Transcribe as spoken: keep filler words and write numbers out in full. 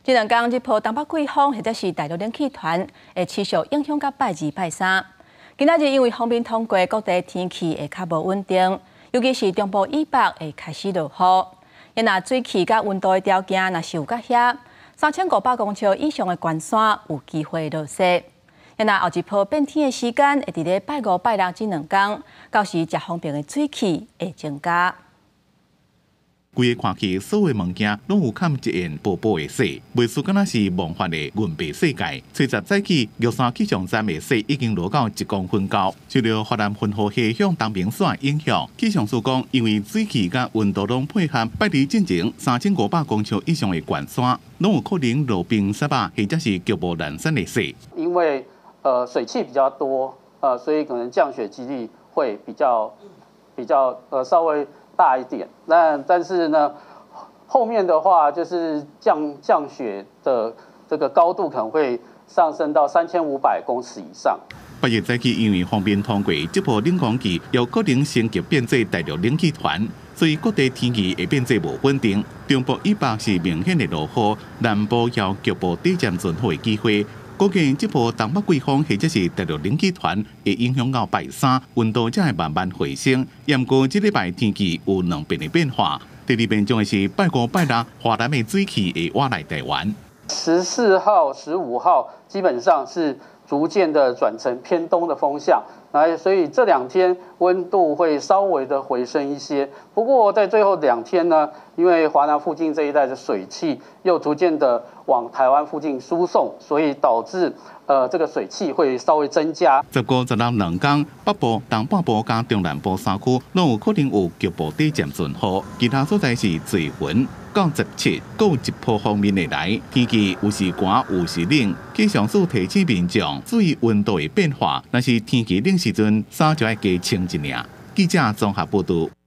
这两天这波东北季风或者是大陆冷气团会持续影响到拜二、拜三。今仔日因为锋面通过，各地天气会较无稳定，尤其是中部以北会开始落雨。因若水汽甲温度的条件若是有甲遐，三千五百公尺以上的悬山有机会落雪。因若后一波变天的时间会伫咧拜五、拜六这两天，到时食方便的水汽会增加。 规个看起所有物件拢有嵌一层薄薄的雪，袂输敢若是梦幻的云白世界。吹十早起，玉山气象站的雪已经落到一公分高，受到华南云和气向东平线影响。气象署讲，因为水汽甲温度拢配合，拜日进前三千五百公尺以上的悬山，拢有可能落冰沙巴或者是局部难山的雪。 因为呃水汽比较多，呃，所以可能降雪几率会比较比较呃稍微 大一点，那但是呢，后面的话就是降降雪的这个高度可能会上升到三千五百公尺以上。 八月早起，因为方面通过这波冷空气，有可能升级变做大陆冷气团，所以各地天气会变做无稳定。中部以北是明显的落雨，南部有局部短暂阵雨的机会。 估计这波东北季风或者是大陆冷气团会影响到拜三，温度才会慢慢回升。不过这礼拜天气有两边的变化，第二边将会是拜五、拜六，华南的水汽会挖来台湾。 十四号、十五号基本上是逐渐的转成偏东的风向，来，所以这两天温度会稍微的回升一些。不过在最后两天呢，因为华南附近这一带的水汽又逐渐的 往台湾附近输送，所以导致呃这个水汽会稍微增加。 十五、十六两天，北部、东半部加中南部山区，拢有可能有局部短暂阵雨，其他所在是多云。到十七，各有一波方面的来，天气有时寒，有时冷。气象署提醒民众注意温度的变化，若是天气冷时阵，衫就要加穿一领。记者综合报道。